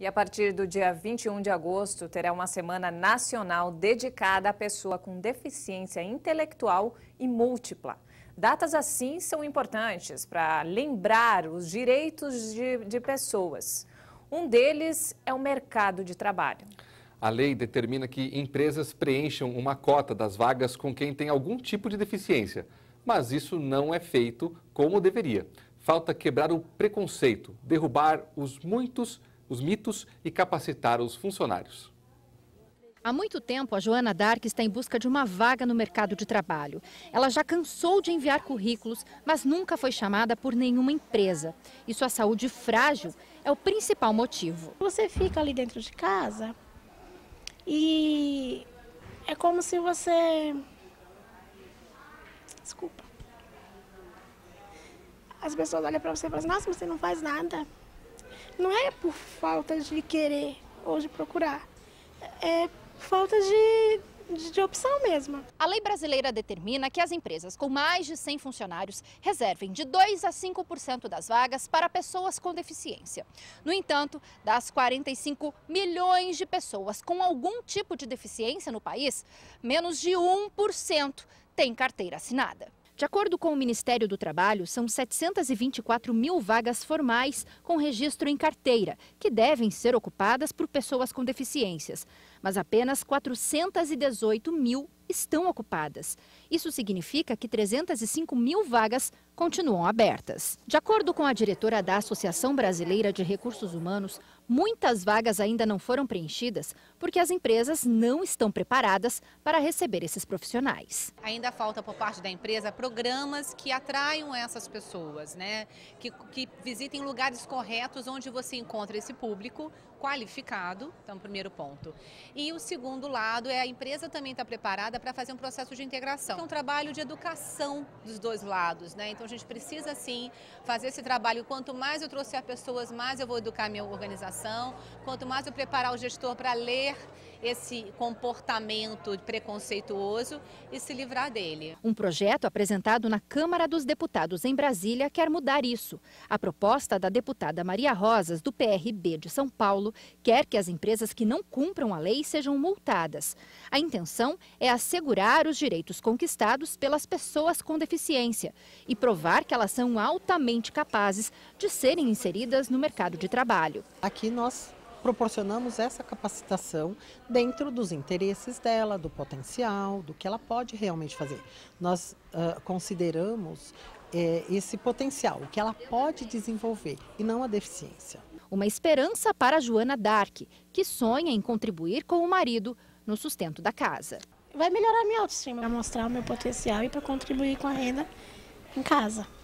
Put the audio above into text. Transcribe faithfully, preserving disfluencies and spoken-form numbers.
E a partir do dia vinte e um de agosto, terá uma semana nacional dedicada à pessoa com deficiência intelectual e múltipla. Datas assim são importantes para lembrar os direitos de, de pessoas. Um deles é o mercado de trabalho. A lei determina que empresas preencham uma cota das vagas com quem tem algum tipo de deficiência, mas isso não é feito como deveria. Falta quebrar o preconceito, derrubar os muitos os mitos e capacitar os funcionários. Há muito tempo, a Joana Dark está em busca de uma vaga no mercado de trabalho. Ela já cansou de enviar currículos, mas nunca foi chamada por nenhuma empresa. E sua saúde frágil é o principal motivo. Você fica ali dentro de casa e é como se você... Desculpa. As pessoas olham para você e falam assim, nossa, você não faz nada. Não é por falta de querer ou de procurar, é falta de, de, de opção mesmo. A lei brasileira determina que as empresas com mais de cem funcionários reservem de dois a cinco por cento das vagas para pessoas com deficiência. No entanto, das quarenta e cinco milhões de pessoas com algum tipo de deficiência no país, menos de um por cento tem carteira assinada. De acordo com o Ministério do Trabalho, são setecentas e vinte e quatro mil vagas formais com registro em carteira, que devem ser ocupadas por pessoas com deficiências. Mas apenas quatrocentas e dezoito mil estão ocupadas. Isso significa que trezentas e cinco mil vagas continuam abertas. De acordo com a diretora da Associação Brasileira de Recursos Humanos, muitas vagas ainda não foram preenchidas porque as empresas não estão preparadas para receber esses profissionais. Ainda falta por parte da empresa programas que atraiam essas pessoas, né? Que, que visitem lugares corretos onde você encontra esse público qualificado, então primeiro ponto. E o segundo lado é a empresa também estar preparada para fazer um processo de integração. É um trabalho de educação dos dois lados, né? Então a gente precisa sim fazer esse trabalho. Quanto mais eu trouxer pessoas, mais eu vou educar a minha organização. Quanto mais eu preparar o gestor para ler esse comportamento preconceituoso e se livrar dele. Um projeto apresentado na Câmara dos Deputados em Brasília quer mudar isso. A proposta da deputada Maria Rosas, do P R B de São Paulo, quer que as empresas que não cumpram a lei sejam multadas. A intenção é assegurar os direitos conquistados pelas pessoas com deficiência e provar que elas são altamente capazes de serem inseridas no mercado de trabalho. Aqui nós proporcionamos essa capacitação dentro dos interesses dela, do potencial, do que ela pode realmente fazer. Nós uh, consideramos eh, esse potencial, o que ela pode desenvolver e não a deficiência. Uma esperança para a Joana Dark, que sonha em contribuir com o marido no sustento da casa. Vai melhorar a minha autoestima, para mostrar o meu potencial e para contribuir com a renda em casa.